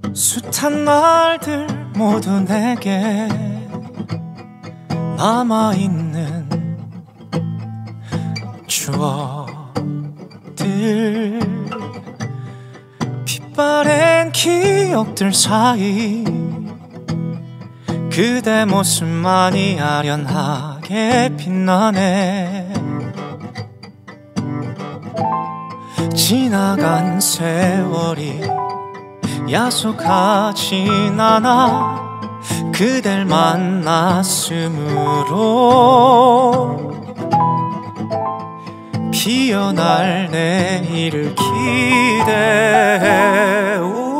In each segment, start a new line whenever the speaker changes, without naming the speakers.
숱한 날들 모두 내게 남아있는 추억들, 빛바랜 기억들 사이 그대 모습만이 아련하게 빛나네. 지나간 세월이 야속하진 않아 그댈 만났으므로 피어날 내일을 기대해.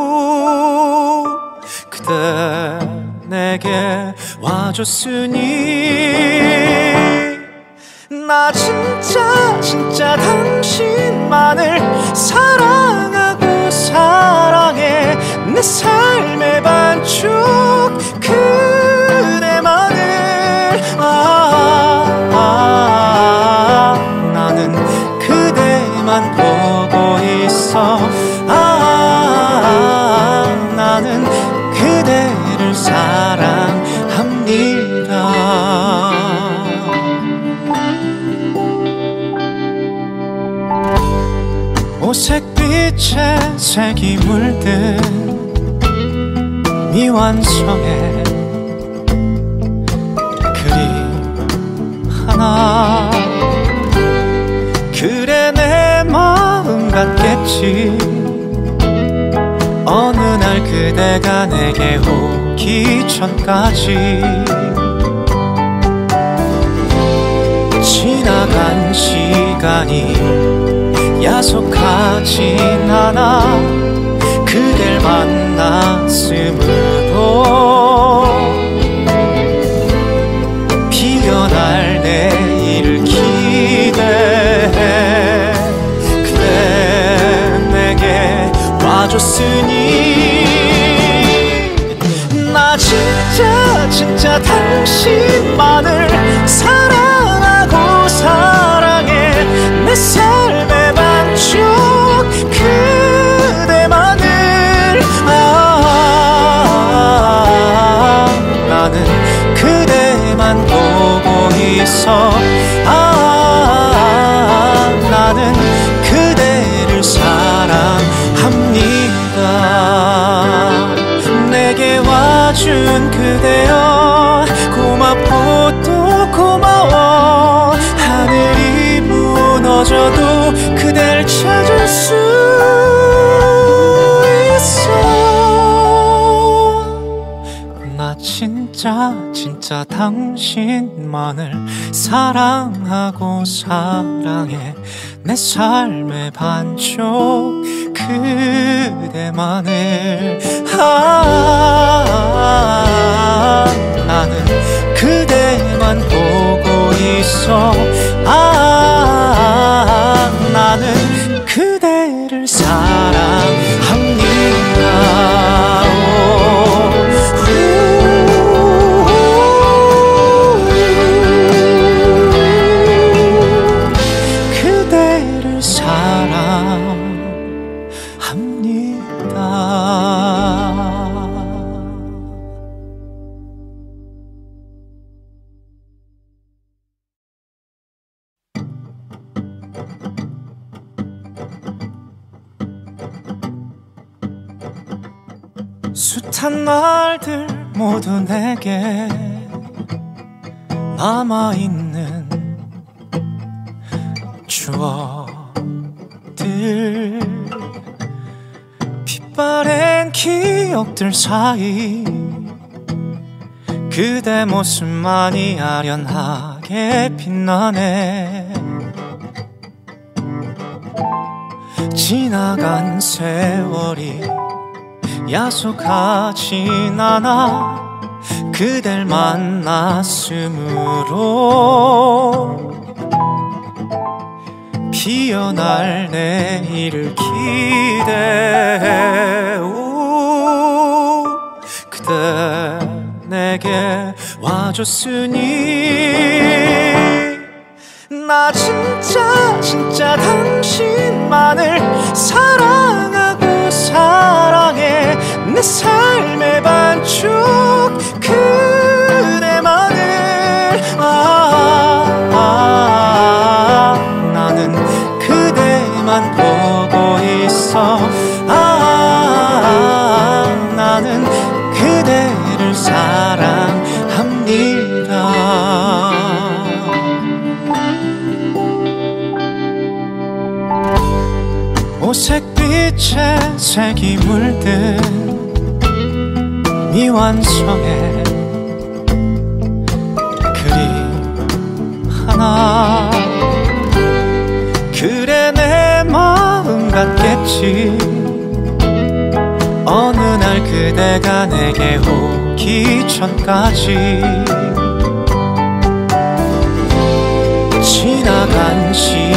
그대 내게 와줬으니 나 진짜 당신만을 사랑하고 사랑해. 내 삶의 반쪽 그대만을. 나는 그대만 보고 있어. 나는 그대를 사랑합니다. 오색빛에 색이 물든 미완성의 그림 하나. 그래 내 마음 같겠지. 어느 날 그대가 내게 오기 전까지 지나간 시간이 야속하진 않아 그댈 만났으므로 피어날 내일을 기대해. 그대 내게 와줬으니 나 진짜 당신만을 사랑하고 사랑해. 내 삶의 반쪽 그대만을. 나는 그대만 보고 있어. 나는 그대를 사랑합니다. 내게 와준 그대여 고맙고 또 고마워. 하늘이 무너져도 그댈 찾을 수 있어. 나 진짜 당신만을 사랑하고 사랑해. 내 삶의 반쪽 그대만을. 나는 그대만 보고 있어. 나는 그대를 사랑합니다. 그대를 사랑합니다. 숱한 날들 모두 내게 남아있는 추억들, 빛바랜 기억들 사이 그대 모습만이 아련하게 빛나네. 지나간 세월이 야속하진 않아 그댈 만났으므로 피어날 내일을 기대해. 그대 내게 와줬으니 나 진짜 당신만을 사랑하고 사랑해. 내 오색빛의 색이 물든 미완성의 그림 하나. 그래 내 마음 같겠지. 어느 날 그대가 내게 오기 전까지 지나간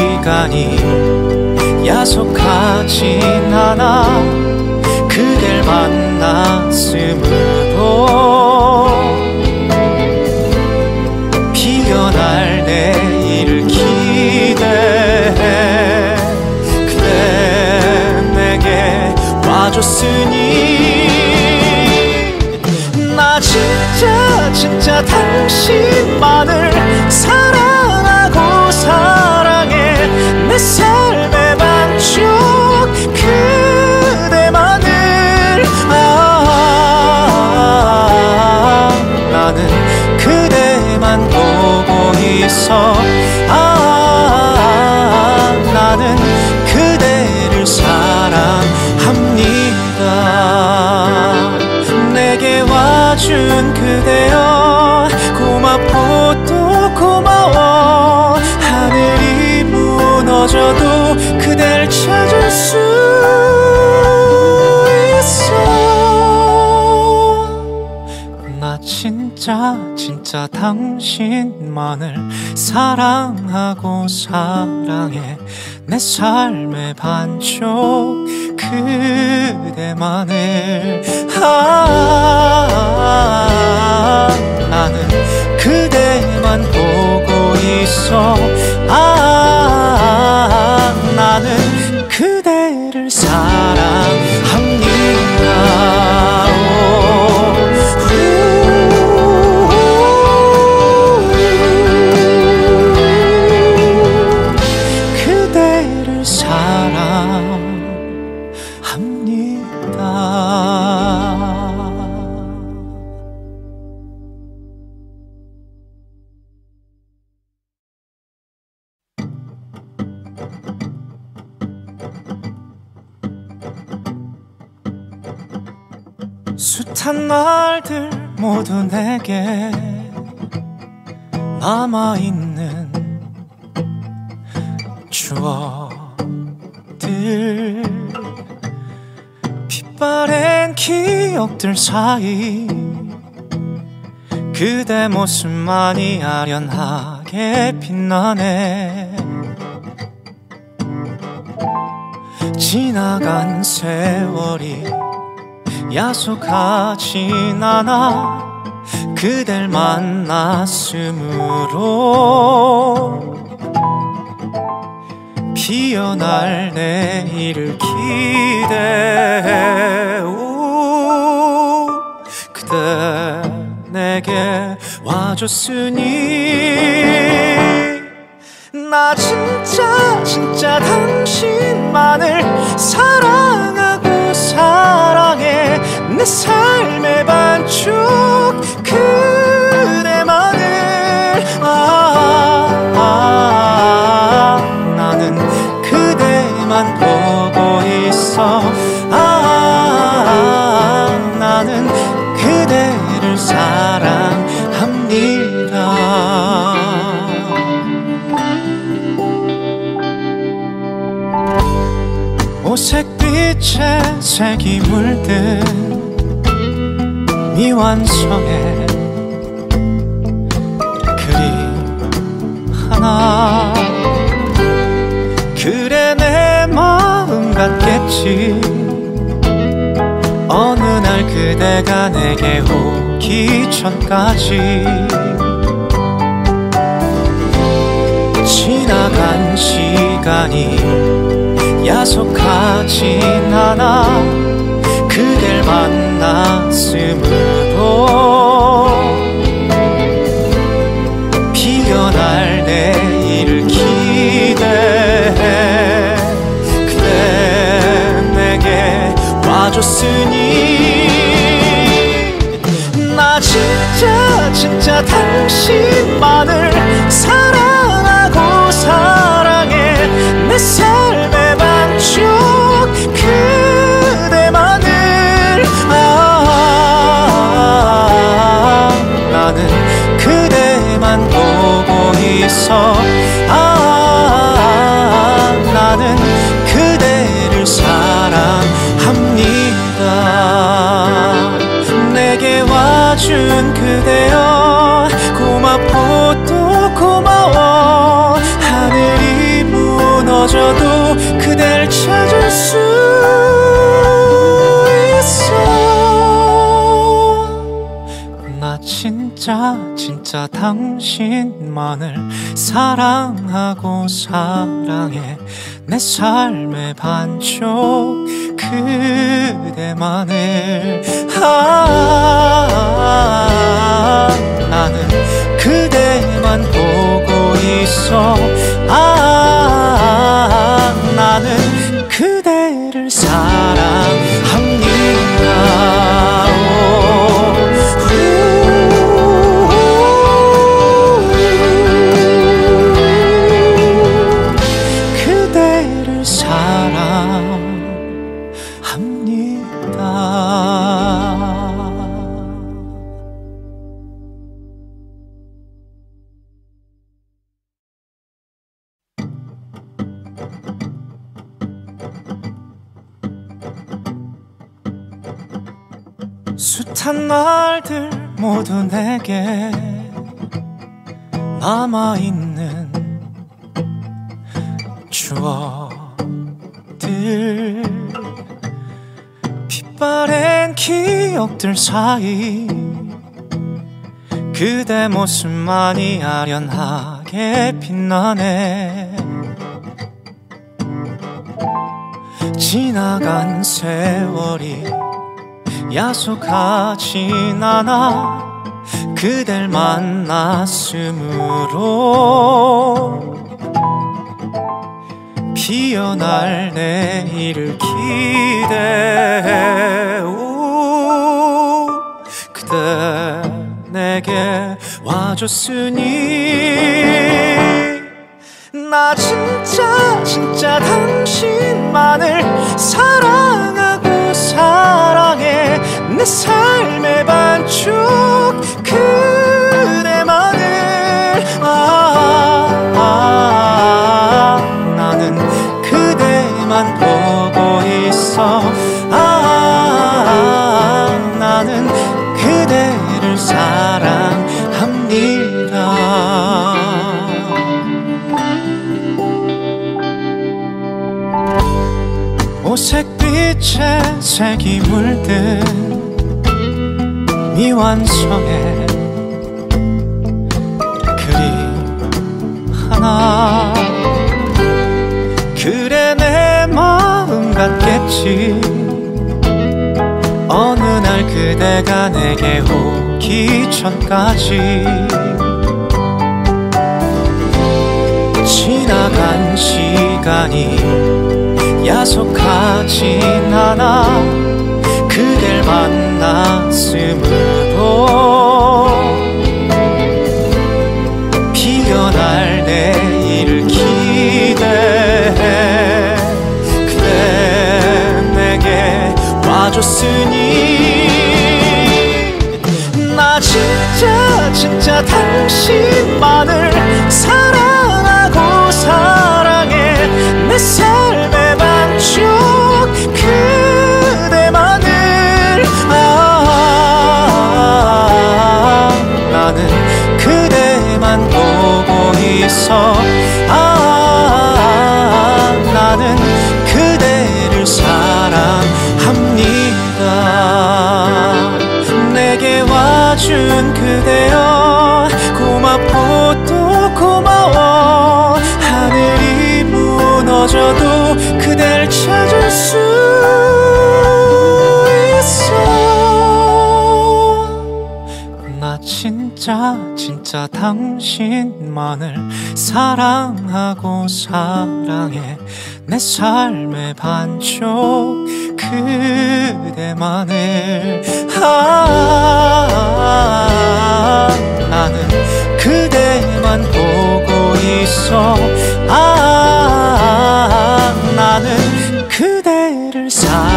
시간이 야속하진 않아. 그댈 만났으므로 피어날 내일을 기대해. 그대 내게 와줬으니 나 진짜 당신만을 사랑하고 사랑해. 내 삶의 반쪽 그대만을. 나는 그대만 보고 있어. 나는 그대를 사랑합니다. 내게 와준 그대여 고맙고 또 고마워. 하늘이 무너져도 그댈 찾을 수 있어. 나 진짜 당신만을 사랑하고 사랑해. 내 삶의 반쪽 그대만을. 나는 그대만 보고 있어. 나는 그대를 사랑합니다. 그대를 사랑합니다. 숱한 날들 모두 내게 남아있는 추억들. 빛바랜 기억들 사이 그대 모습만이 아련하게 빛나네. 지나간 세월이 야속하진 않아. 그댈 만났으므로 피어날 내일을 기대해. 그대 내게 와줬으니 나 진짜 당신만을 사랑하고 사랑해. 내 삶의 반쪽 그대만을. 나는 그대만 보고 있어. 나는 그대를 사랑합니다. 오색빛의 색이 물든 미완성의 그림 하나. 그래 내 마음 같겠지. 어느 날 그대가 내게 오기 전까지 지나간 시간이 야속하진 않아. 그댈 만났으므로 피어날 내일을 기대해. 그대 내게 와줬으니 나 진짜 당신만을 사랑하고 사랑해. 내 삶의 반쪽 와준 그대여 고맙고 또 고마워. 하늘이 무너져도 그댈 찾을 수 있어. 나 진짜 당신만을 사랑하고 사랑해. 내 삶의 반쪽 그대만을. 나는 그대만 보고 있어. 나는 그대를 사랑합니다. 그대를 사랑합니다. 숱한 날들 모두 내게 남아있는 추억들, 빛바랜 기억들 사이 그대 모습만이 아련하게 빛나네. 지나간 세월이 야속하진 않아. 그댈 만났으므로 피어날 내일을 기대해. 그대 내게 와줬으니 나 진짜 당신만을 사랑하고 사랑해. 내 삶의 반쪽 그대만을. 나는 그대만 보고 있어. 나는 그대를 사랑합니다. 오색빛에 색이 물든 미완성의 그림 하나. 그래 내 마음 같겠지. 어느 날 그대가 내게 오기 전까지 지나간 시간이 야속하진 않아. 그댈 만났으므로 피어날 내일을 기대해. 그대 내게 와줬으니 나 진짜 당신만을 사랑하고 사랑해. 내 삶의 반쪽 그대만을. 나는 그대만 보고 있어. 나는 그대를 사랑합니다. 내게 와준 그대여 고맙고 또 고마워. 하늘이 무너져도 그댈 찾을 수 있어. 나 진짜 당신만을 사랑하고 사랑해. 내 삶의 반쪽 그대만을. 나는 그대만 보고 있어. 나는 그대를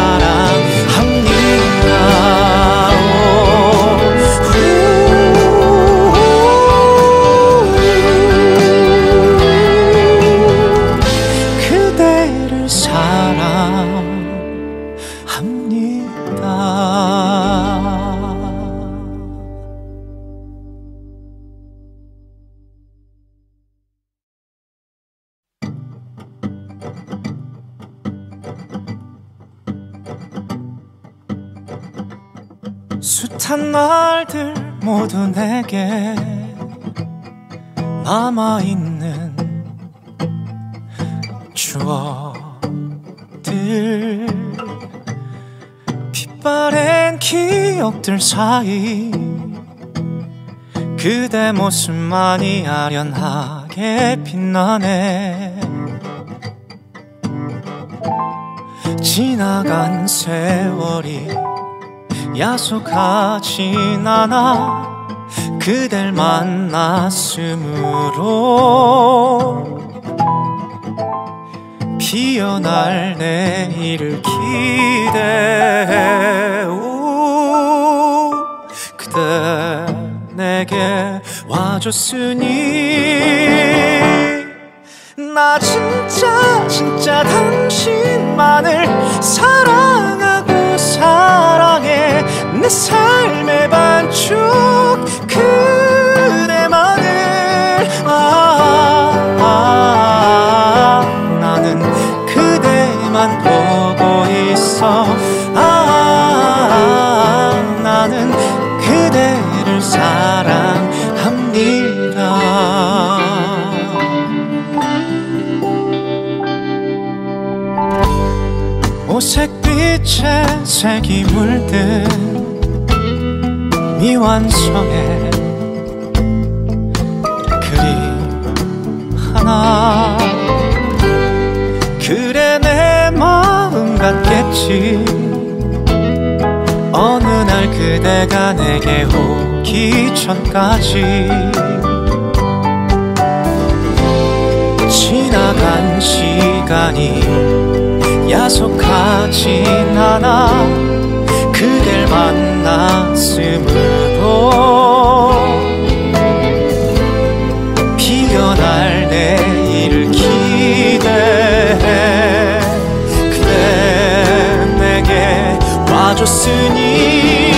사랑합니다. 그대를 사랑합니다. 숱한 날들 모두 내게 남아있는 추억들, 빛바랜 기억들 사이 그대 모습만이 아련하게 빛나네. 지나간 세월이 야속하진 않아 그댈 만났으므로 피어날 내일을 기대해. 그대 내게 와줬으니 나 진짜 당신만을 사랑하고 사랑해. 내 삶의 반쪽 그대만을. 나는 그대만 보고 있어. 나는 그대를 사랑합니다. 오색빛의 색이 물든 미완성의 그림 하나. 그래 내 마음 같겠지. 어느 날 그대가 내게 오기 전까지 지나간 시간이 야속하진 않아 그댈 만났으므로 피어날 내일을 기대해. 그대 내게 와줬으니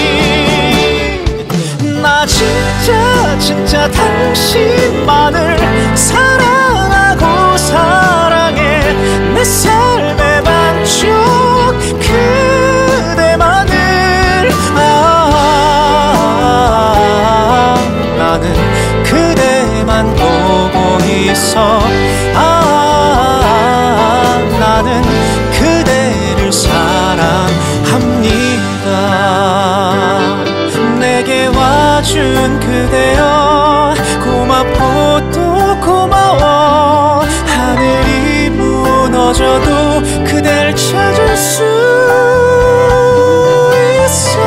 나 진짜 당신만을 사랑하고 사랑해. 내 삶의 반쪽 그대만을. 나는 그대만 보고 있어. 나는 그대를 사랑합니다. 내게 와준 그대여 고맙고 또 고마워. 하늘이 무너져도 그댈 찾을 수 있어.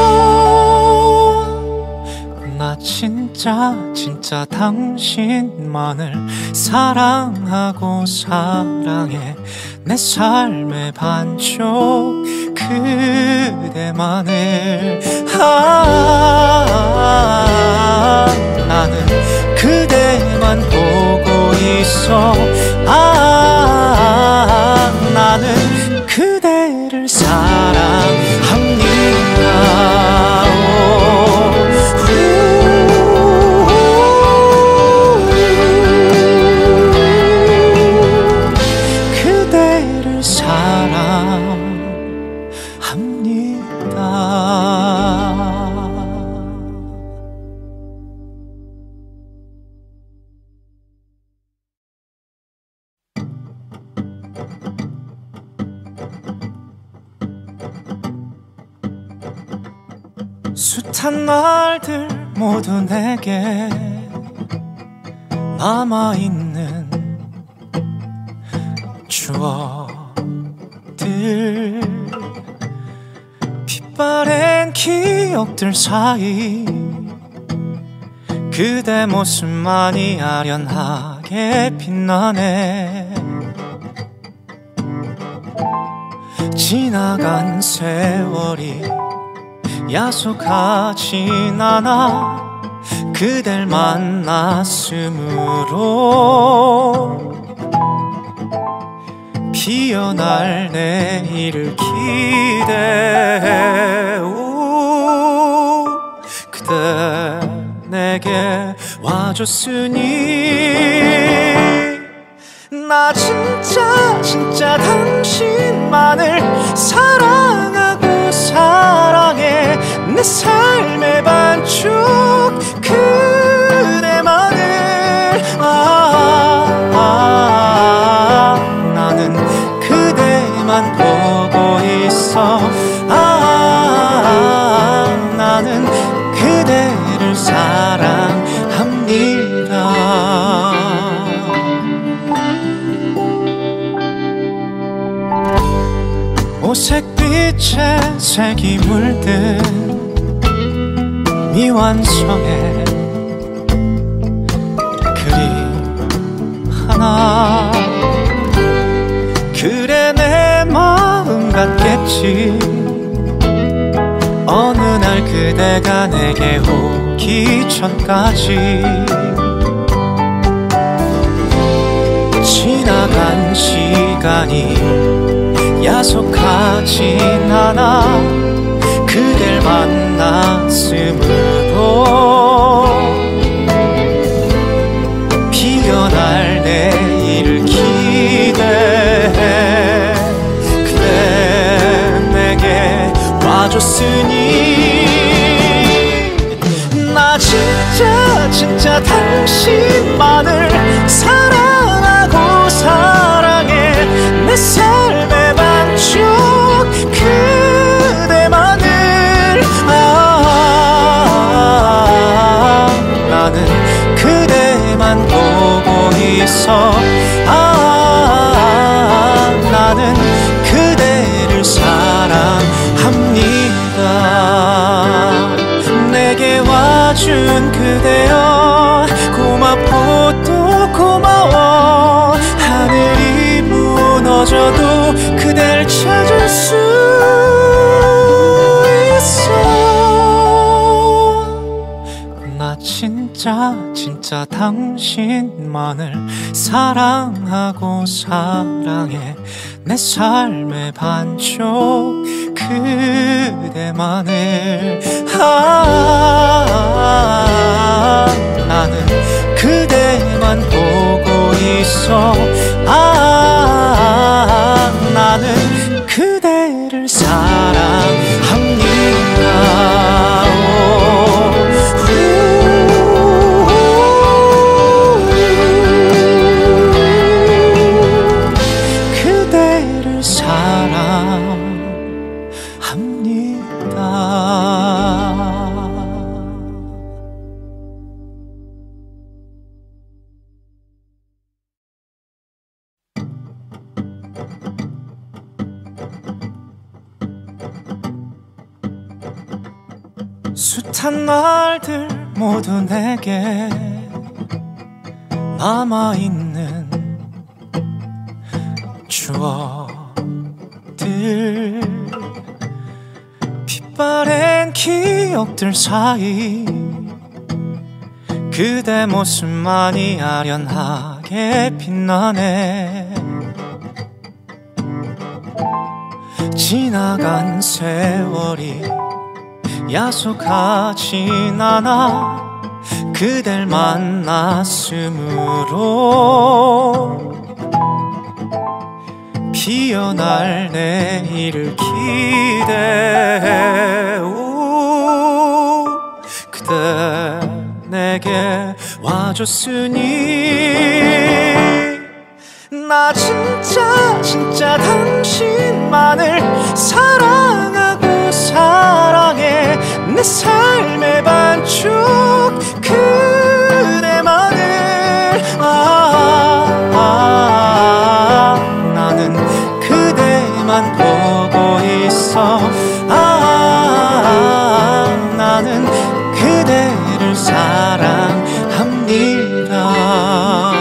나 진짜 당신만을 사랑하고 사랑해. 내 삶의 반쪽 그대만을. 나는 그대만 보고 있어. 나는 그대를 사랑합니다. 그대를 사랑합니다. 숱한 날들 모두 내게 남아있는 추억들, 빛바랜 기억들 사이 그대 모습만이 아련하게 빛나네. 지나간 세월이 야속하진 않아 그댈 만났으므로 피어날 내일을 기대해. 그대 내게 와줬으니 나 진짜 당신만을 사랑하고 사랑해. 내 내 삶의 반쪽 그대만을 나는 그대만 보고 있어 나는 그대를 사랑합니다. 오색빛에 색이 물든 미완성의 그림 하나 그래 내 마음 같겠지 어느 날 그대가 내게 오기 전까지 지나간 시간이 야속하진 않아 그댈 만났으므로 피어날 내일을 기대해 그대 내게 와줬으니 나 진짜 당신만을 사랑하고 사랑해 내 삶의 반쪽 그대만을 나는 그대만 보고 있어 나는 그대를 사랑합니다. 내게 와준 그대여 고맙고 또 고마워 하늘이 무너져도 그댈 찾을 수 있어. 나 진짜 당신만을 사랑하고 사랑해 내 삶의 반쪽 그대만을 나는 그대만 보고 있어 나는 그대를 사랑합니다. 그대를 사랑합니다. 숱한 날들 모두 내게 남아있는 추억들 빛바랜 기억들 사이 그대 모습만이 아련하게 빛나네. 지나간 세월이 야속하진 않아 그댈 만났으므로 피어날 내일을 기대해 그대 내게 와줬으니 나 진짜 당신만을 사랑하고 사랑해 내 삶의 반쪽 그대만을 나는 그대만 보고 있어 나는 그대를 사랑합니다.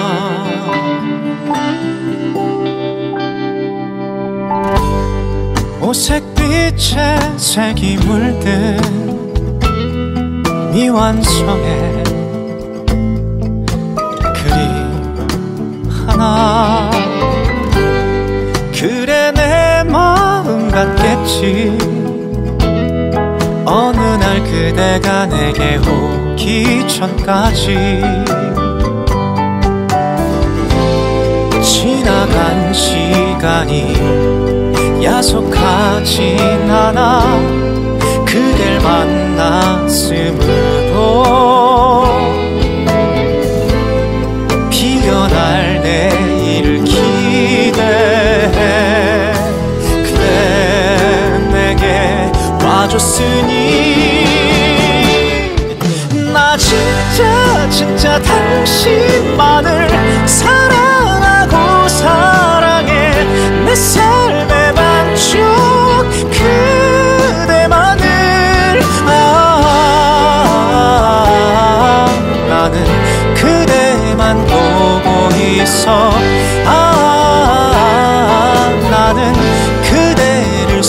오색빛에 색이 물든 미완성의 그림 하나 그래 내 마음 같겠지 어느 날 그대가 내게 오기 전까지 지나간 시간이 야속하진 않아 그댈 만나 만났으므로 피어날 내일을 기대해. 그대 내게 와줬으니 나 진짜 당신만을 사랑하고 사랑해. 내 삶의 반쪽 그대만을. 나는 그대만 보고 있어. 나는 그대를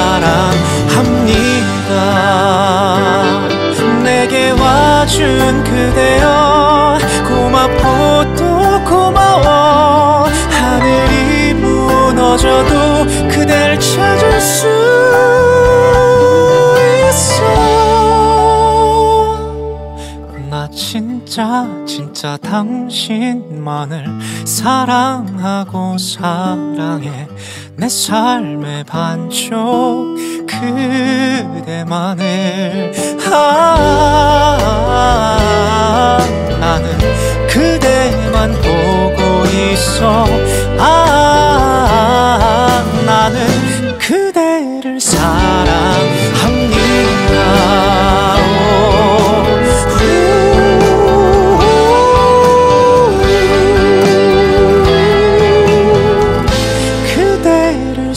사랑합니다. 내게 와준 그대여 고맙고 또 고마워. 하늘이 무너져도 그댈 찾을 수 있어. 나 진짜 당신만을 사랑하고 사랑해. 내 삶의 반쪽 그대만을. 나는 그대만 보고 있어. 나는 그대를 사랑합니다. 그대를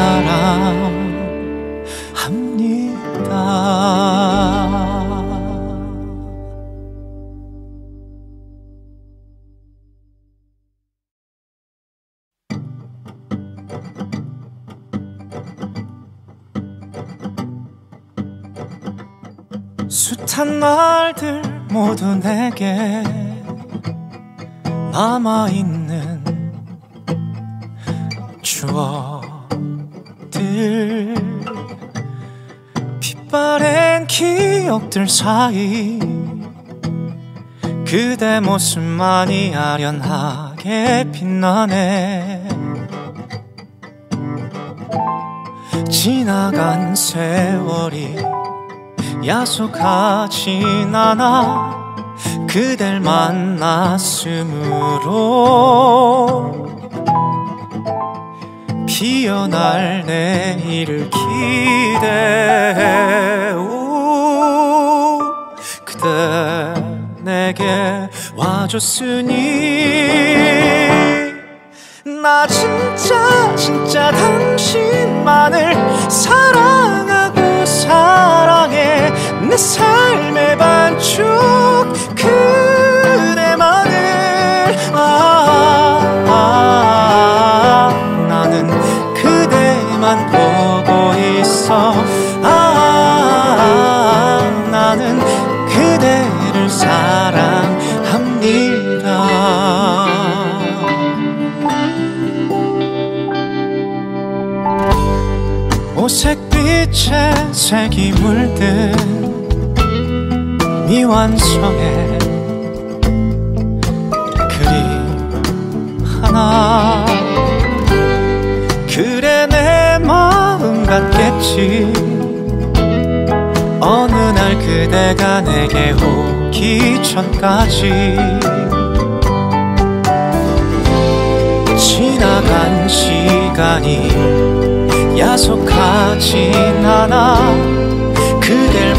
사랑합니다. 숱한 날들 모두 내게 남아있는 추억들. 빛바랜 기억들 사이 그대 모습만이 아련하게 빛나네. 지나간 세월이 야속하진 않아. 그댈 만났으므로 피어날 내일을 기대해. 그대 내게 와줬으니 나 진짜 당신만을 사랑하고 사랑해. 내 삶의 반쪽 그대만을. 나는 그대만 보고 있어. 나는 그대를 사랑합니다. 오색빛에 색이 물든 미완성의 그림 하나. 그래 내 마음 같겠지. 어느 날 그대가 내게 오기 전까지 지나간 시간이 야속하진 않아. 그댈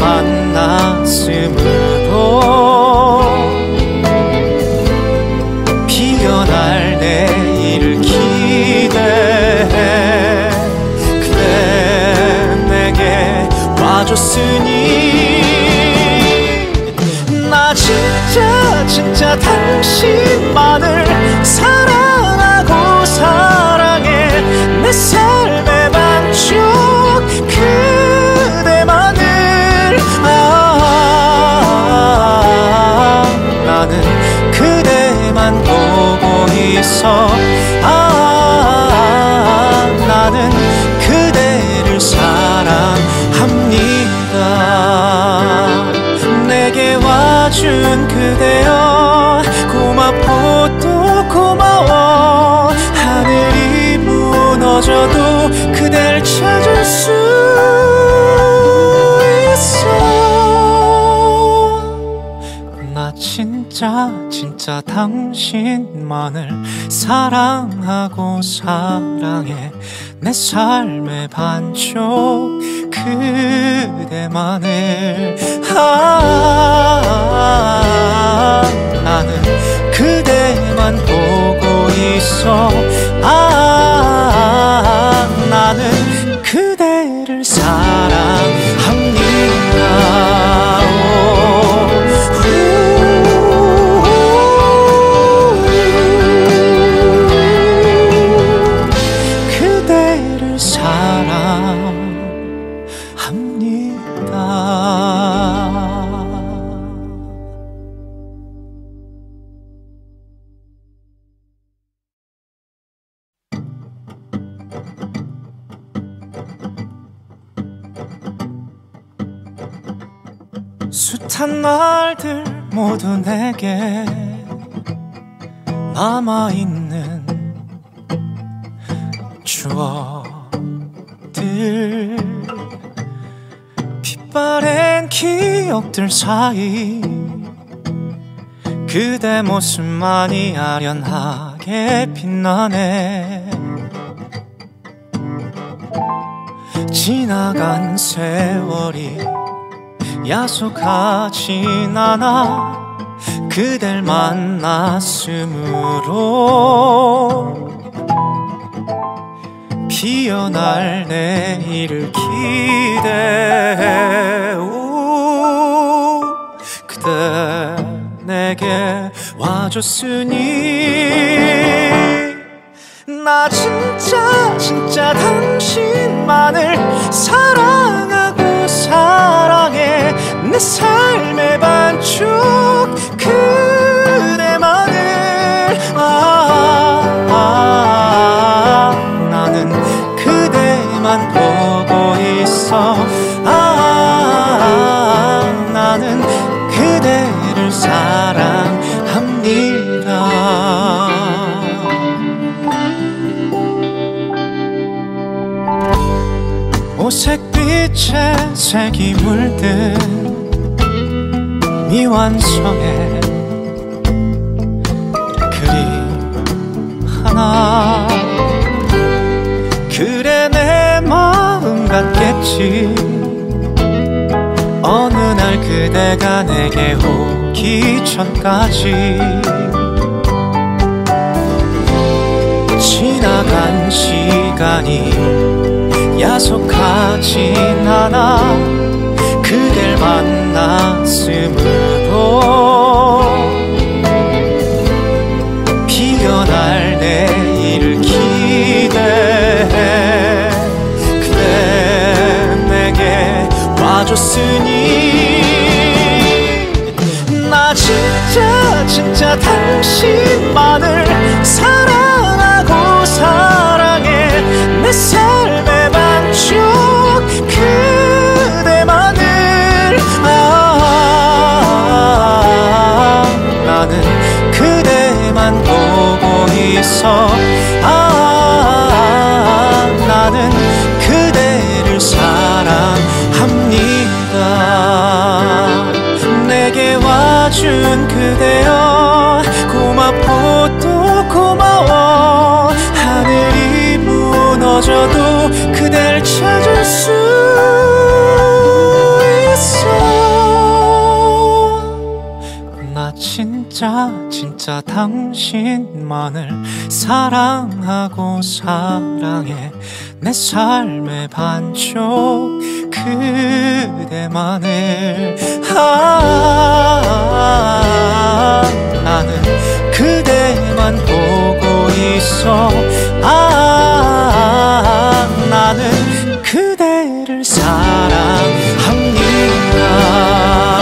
만났으므로 피어날 내일을 기대해. 그대 내게 와줬으니 나 진짜 당신만을 사랑하고 사랑해. 내 삶의 반쪽 그대만을. 나는 그대만 보고 있어. 나는 그대를 사랑합니다. 내게 와준 그대여 고맙고 또 고마워. 하늘이 무너져도 그댈 찾을 수 있어. 진짜 당신만을 사랑하고 사랑해. 내 삶의 반쪽 그대만을. 나는 그대만 보고 있어. 나는 그대를 사랑합니다. 그대를 사랑합니다. 숱한 날들 모두 내게 남아있는 추억들, 빛바랜 기억들 사이 그대 모습만이 아련하게 빛나네. 지나간 세월이 야속하진 않아. 그댈 만났으므로 피어날 내일을 기대해. 그대 내게 와줬으니 나 진짜 당신만을 사랑하고 사랑해. 내 삶의 반쪽 그대만을. 나는 그대만 보고 있어. 나는 그대를 사랑합니다. 오색빛에 색이 물든 미완성의 그림 하나. 그래 내 마음 같겠지. 어느 날 그대가 내게 오기 전까지 지나간 시간이 야속하진 않아. 그댈 만났으므로 피어날 내일을 기대해. 그대 내게 와줬으니 나 진짜 당신만을 사랑하고 사랑해. 내 삶의 반쪽 그대만을. 나는 그대만 보고 있어. 나는 그대를 사랑합니다. 내게 와준 그대여 고맙고 또 고마워. 하늘이 무너져도 그댈 찾을 수 있어. 나 진짜 당신만을 사랑하고 사랑해. 내 삶의 반쪽 그대만을. 나는 그대만 보고 있어. 나는 그대를 사랑합니다.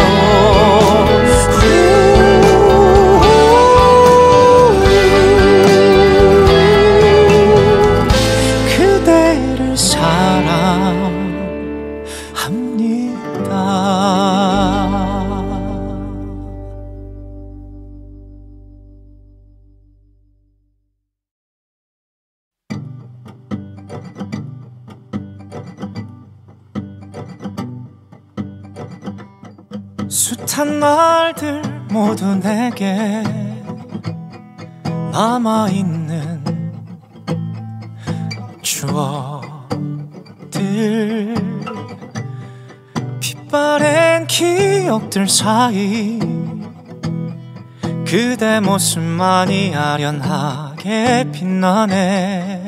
그대를 사랑합니다. 숱한 날들 모두 내게 남아있는 추억들, 빛바랜 기억들 사이 그대 모습만이 아련하게 빛나네.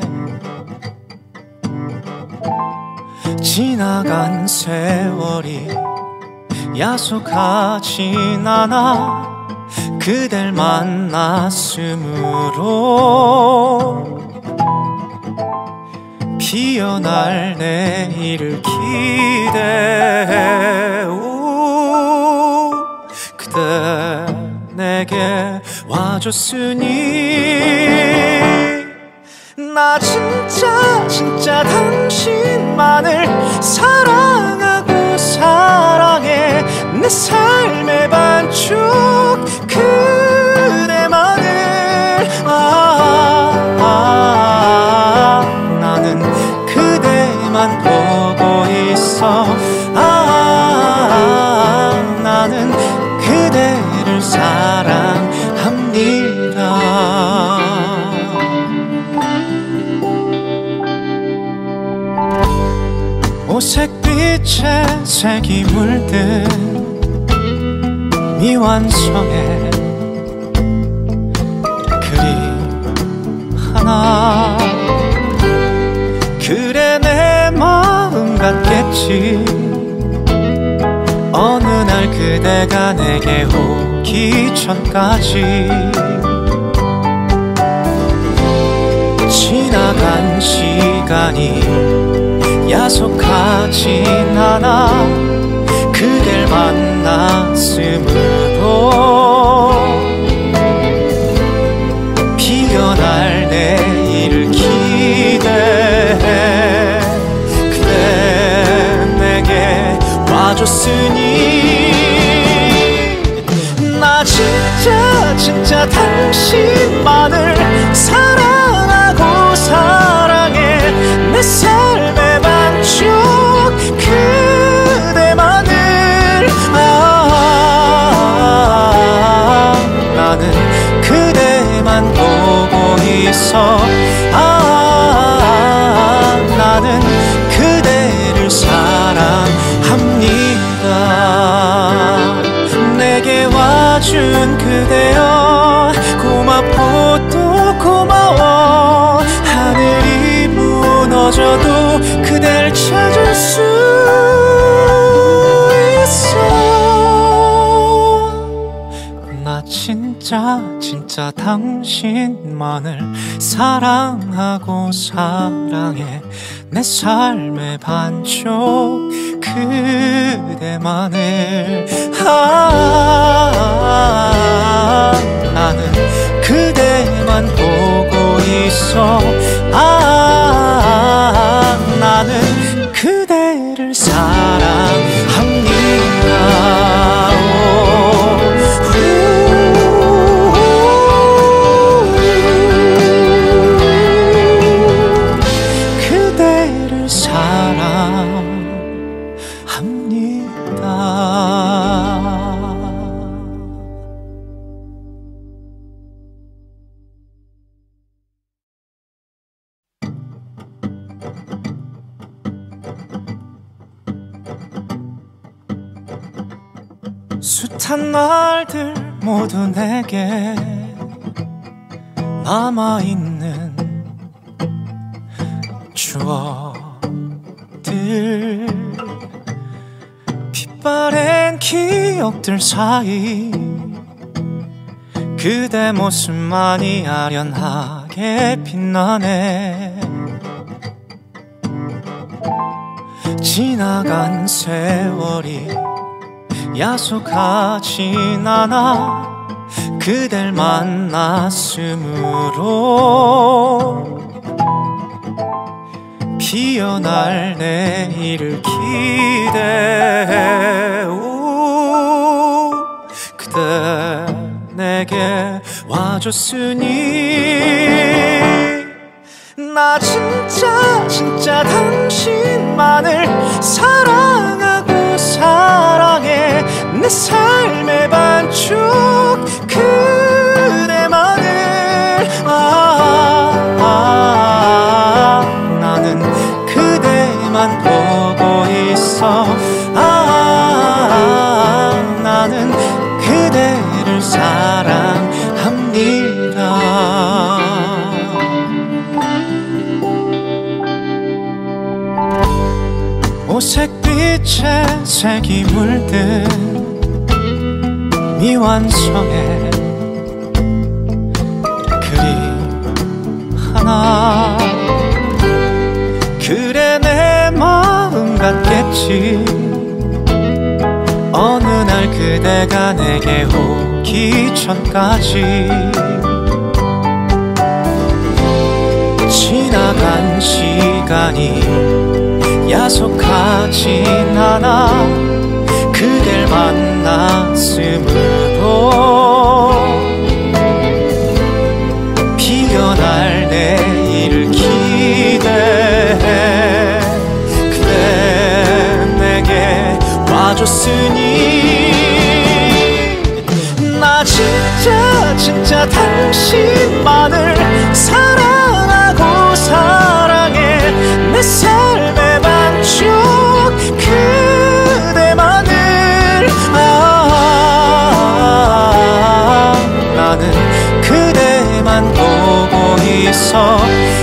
지나간 세월이 야속하진 않아 그댈 만났으므로 피어날 내일을 기대해. 그대 내게 와줬으니 나 진짜 당신만을 사랑하고 사랑해. 내 삶의 반쪽 그대만을. 나는 그대만 보고 있어. 나는 그대를 사랑합니다. 오색빛의 색이 물든 미완성의 그림 하나. 그래 내 마음 같겠지. 어느 날 그대가 내게 오기 전까지 지나간 시간이 야속하진 않아 그댈 만났으므로 피어날 내일을 기대해. 그대 내게 와줬으니 나 진짜 당신만을 사랑하고 사랑해. 내 삶의 반쪽 그대만을. 나는 그대만 보고 있어. 나는 그대를 사랑합니다. 내게 와준 그대여 고맙고 또 고마워. 하늘이 무너져도 그댈 찾을 수 있어. 나 진짜 당신만을 사랑하고 사랑해. 내 삶의 반쪽 그대만을. 나는 그대만 보고 있어. 나는 그대를 사랑합니다. 그대를 사랑합니다. 숱한 날들 모두 내게 남아있는 추억들, 빛바랜 기억들 사이 그대 모습만이 아련하게 빛나네. 지나간 세월이 야속하진 않아 그댈 만났으므로 피어날 내일을 기대해. 그대 내게 와줬으니 나 진짜 당신만을 사랑하고 사랑해. 내 삶의 반쪽 그대만을. 오색빛의 색이 물든 미완성의 그림 하나. 그래 내 마음 같겠지. 어느 날 그대가 내게 오기 전까지 지나간 시간이 야속하진 않아. 그댈 만났으므로 피어날 내일을 기대해. 그대 내게 와줬으니 나 진짜 당신만을 사랑하고 사랑해. 내 삶의 반쪽 그대만을. 나는 그대만 보고 있어.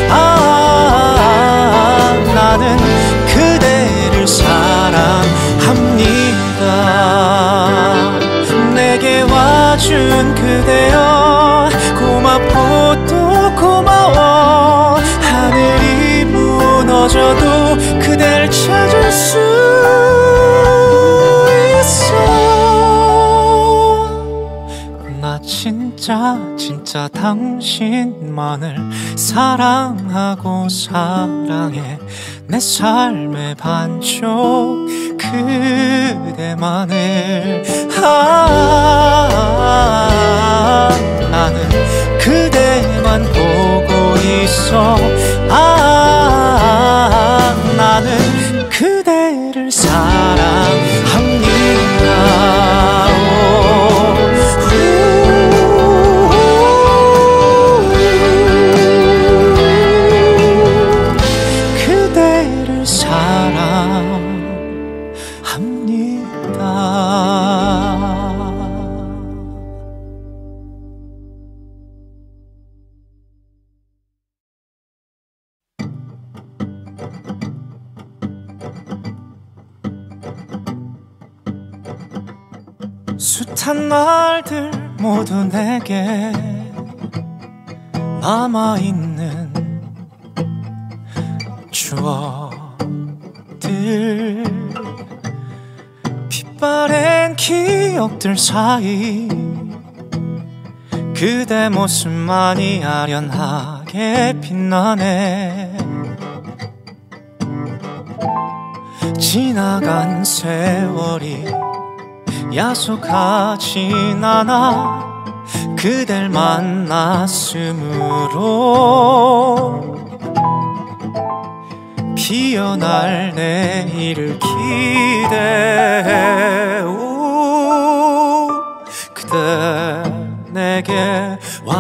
나는 그대를 사랑합니다. 내게 와준 그대여 고맙고 또 고마워. 하늘이 무너져도 그댈 찾을 수 있어. 나 진짜 당신만을 사랑하고 사랑해. 내 삶의 반쪽 그대만을. 나는 그대만 보고 있어. 나는 그대를 사랑합니다. 그대를 사랑합니다. 숱한 날들 모두 내게 남아있는 추억들. 빛바랜 기억들 사이 그대 모습만이 아련하게 빛나네. 지나간 세월이 야속하진 않아. 그댈 만났으므로 피어날 내일을 기대해. 그대 내게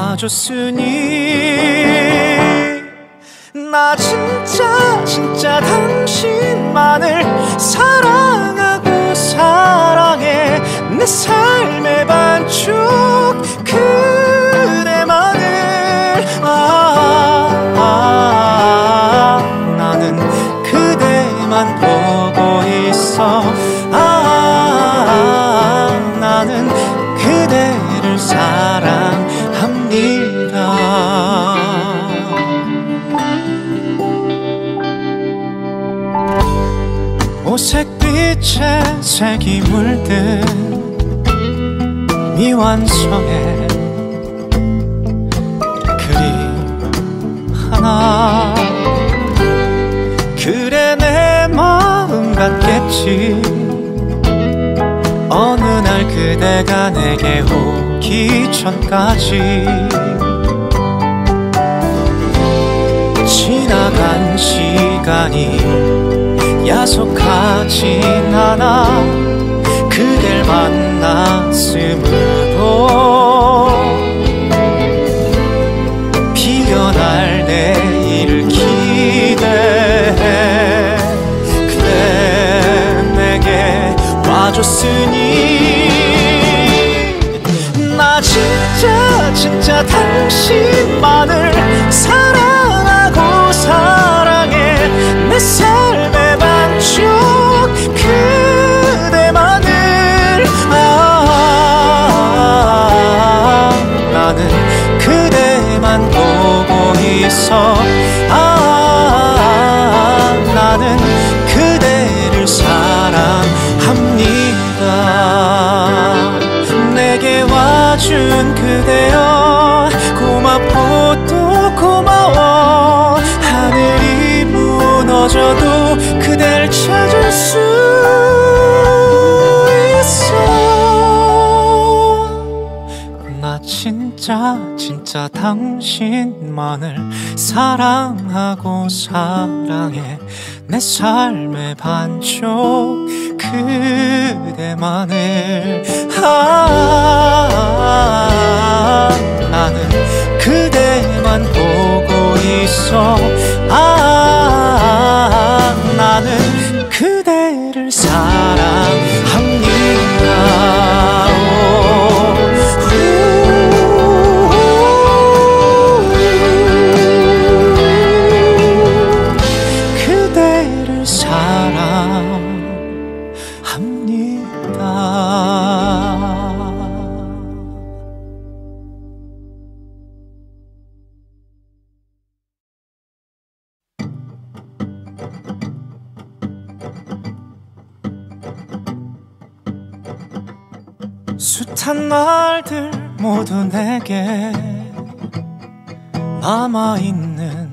와줬으니 나 진짜 당신만을 사랑하고 사랑해. 내 삶의 반쪽 그대만을. 나는 그대만 보고 있어. 나는 그대를 사랑합니다. 오색빛의 색이 물든 미완성의 그림 하나. 그래 내 마음 같겠지. 어느 날 그대가 내게 오기 전까지 지나간 시간이 야속하진 않아. 그댈 만났으므로 피어날 내일을 기대해. 그대 내게 와줬으니 나 진짜 당신만을 사랑하고 사랑해. 내 삶의 반쪽 와준 그대여 고맙고 또 고마워. 하늘이 무너져도 그댈 찾을 수 있어. 나 진짜 당신만을 사랑하고 사랑해. 내 삶의 반쪽 그대만을. 나는 그대만 보고 있어. 나는 그대를 사랑합니다. 그대를 사랑합니다. 숱한 날들 모두 내게 남아있는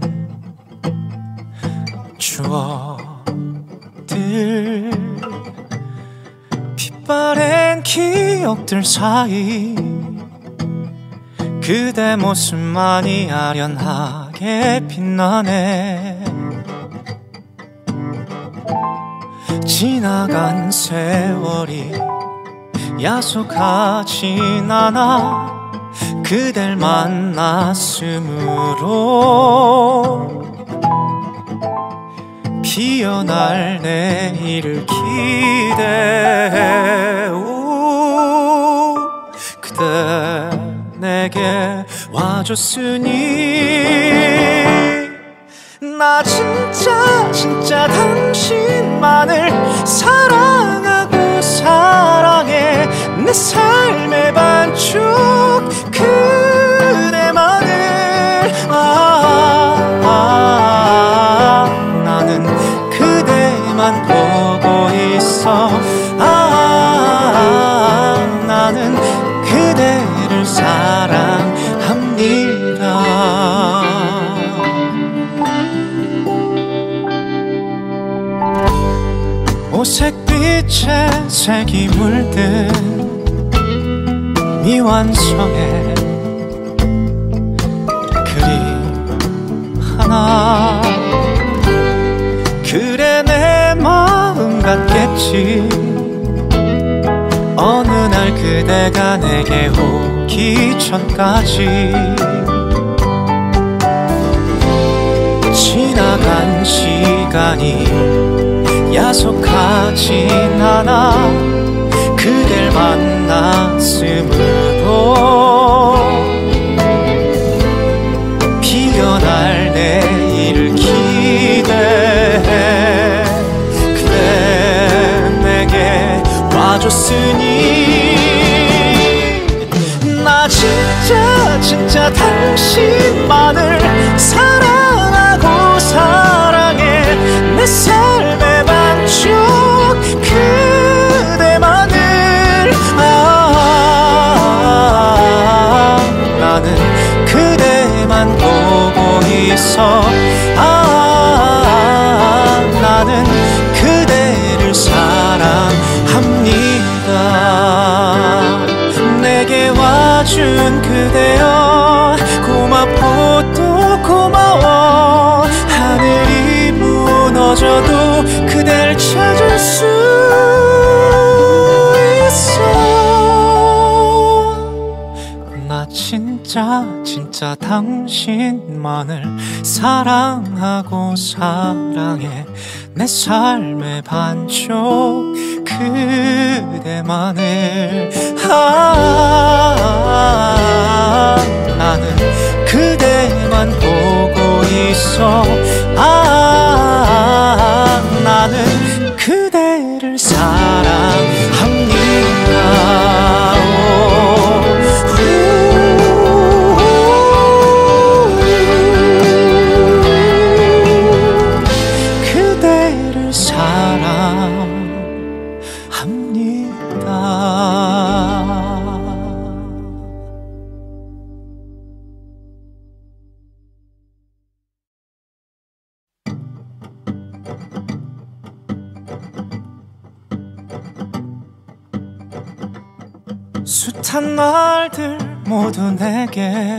추억들, 빛바랜 기억들 사이 그대 모습만이 아련하게 빛나네. 지나간 세월이 야속하진 않아. 그댈 만났으므로 피어날 내일을 기대해. 그대 내게 와줬으니 나 진짜 당신만을 사랑하고 사랑해. 내 삶의 반쪽 그대만을. 나는 그대만 보고 있어. 나는 그대를 사랑합니다. 오색빛의 색이 물든 미완성의 그림 하나. 그래 내 마음 같겠지. 어느 날 그대가 내게 오기 전까지 지나간 시간이 야속하진 않아. 그댈 만났으므로 피어날 내일을 기대해. 그대 내게 와줬으니 나 진짜 당신만을 사랑하고 사랑해. 내 삶의 반쪽 그대만을. 나는 그대만 보고 있어. 나는 그대를 사랑합니다. 내게 와준 그대여 고맙고 또 고마워. 하늘이 무너져도 그댈 찾을 수 있어. 나 진짜 당신만을 사랑하고 사랑해. 내 삶의 반쪽 그대만을. 나는 그대만 보고 있어. 나는 그대를 사랑합니다. 그대를 사랑합니다. 숱한 날들 모두 내게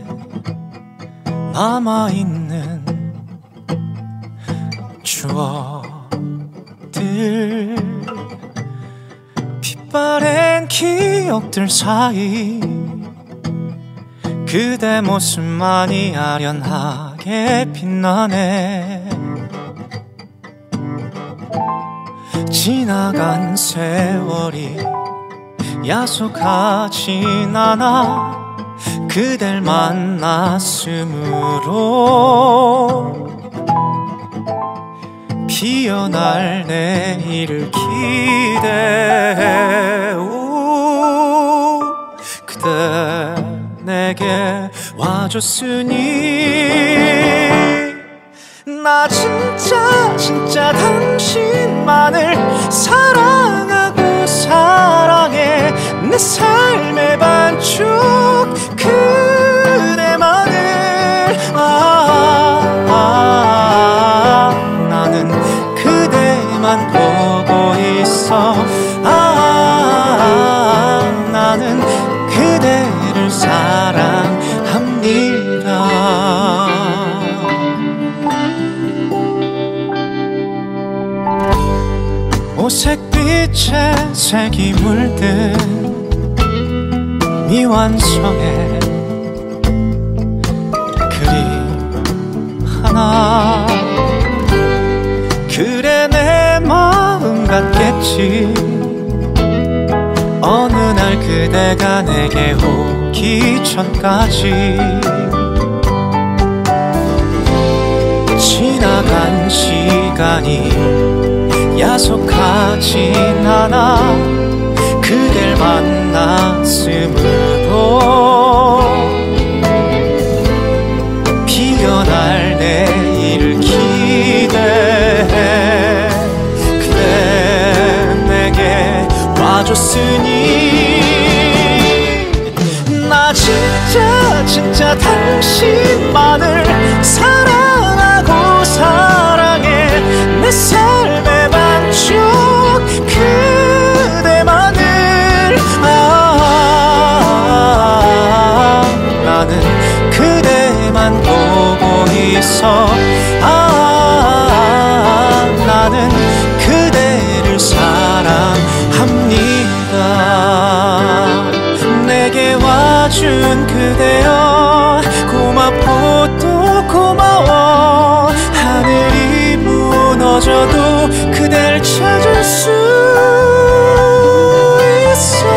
남아있는 추억들, 빛바랜 기억들 사이 그대 모습만이 아련하게 빛나네. 지나간 세월이 야속하진 않아 그댈 만났으므로 피어날 내일을 기대해. 그대 내게 와줬으니 나 진짜 당신만을 사랑하고 사랑해. 내 삶의 반쪽 그대만을. 나는 그대만 보고 있어. 나는 그대를 사랑합니다. 오색빛의 색이 물든 미완성의 그림 하나. 그래 내 마음 같겠지. 어느 날 그대가 내게 오기 전까지 지나간 시간이 야속하진 않아 그댈 만났으므로 피어날 내일을 기대해. 그대 내게 와줬으니 나 진짜 당신만을 사랑하고 사랑해. 내 삶의 반쪽 그대만을. 나는 그대만 보고 있어. 나는 그대를 사랑합니다. 내게 와준 그대여 고맙고 또 고마워. 하늘이 무너져도 그댈 찾을 수 있어.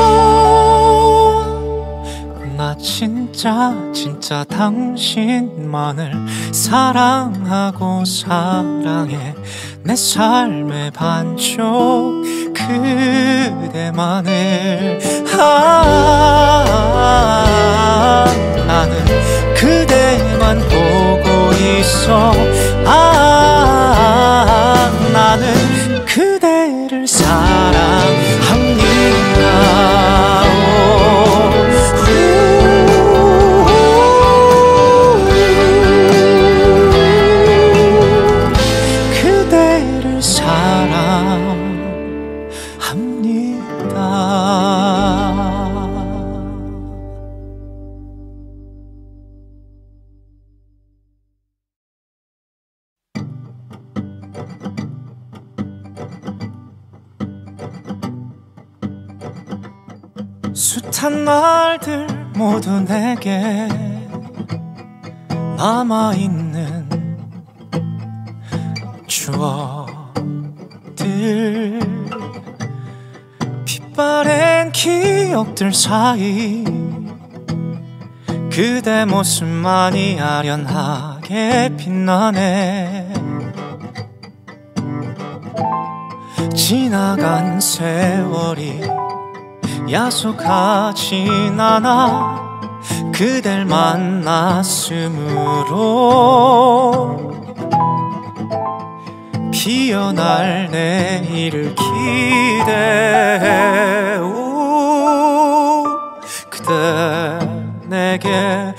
나 진짜 당신만을 사랑하고 사랑해. 내 삶의 반쪽 그대만을. 나는 그대만 보고 있어. 나는 그대를 사랑합니다. 그대를 사랑합니다. 숱한 날들 모두 내게 남아있는 추억들, 빛바랜 기억들 사이 그대 모습만이 아련하게 빛나네. 지나간 세월이 야속하진 않아 그댈 만났으므로 피어날 내일을 기대해. 그대 내게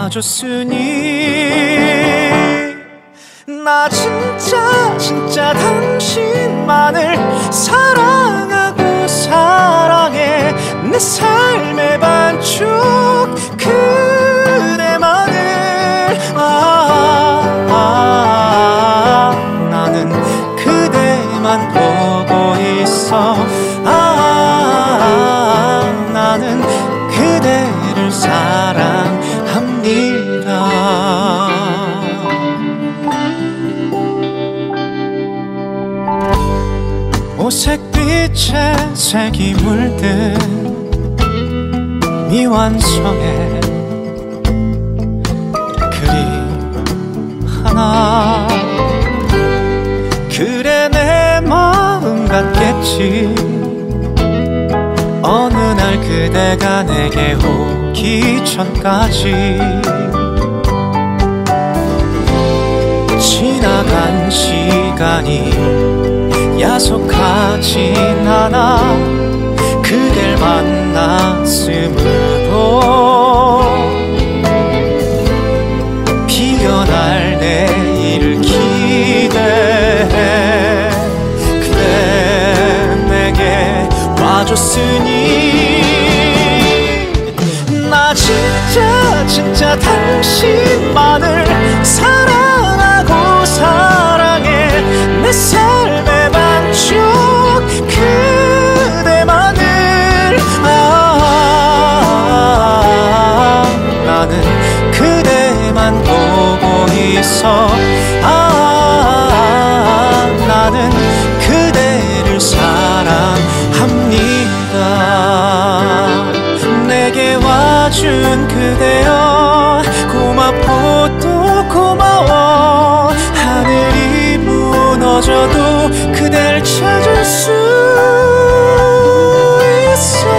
와줬으니 나 진짜 당신만을 사랑하고 사랑해. 내 내 삶의 반쪽 그대만을 나는 그대만 보고 있어 나는 그대를 사랑합니다. 오색빛에 색이 물든 미완성의 그림 하나 그래 내 마음 같겠지 어느 날 그대가 내게 오기 전까지 지나간 시간이 야속하진 않아 그댈 만났으므로 피어날 내일을 기대해 그대 내게 와줬으니 나 진짜 당신만을 사랑하고 사랑해 내 삶의 반쪽 그대만을 나는 그대만 보고 있어 나는 그대를 사랑합니다. 내게 와준 그대여 고맙고 또 고마워 하늘이 무너져도 그댈 찾을 수 있어.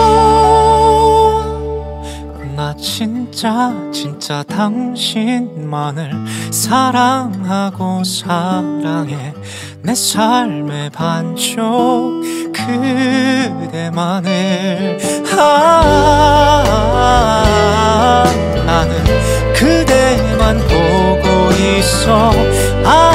나 진짜 당신만을 사랑하고 사랑해 내 삶의 반쪽 그대만을 나는 그대만 보고 있어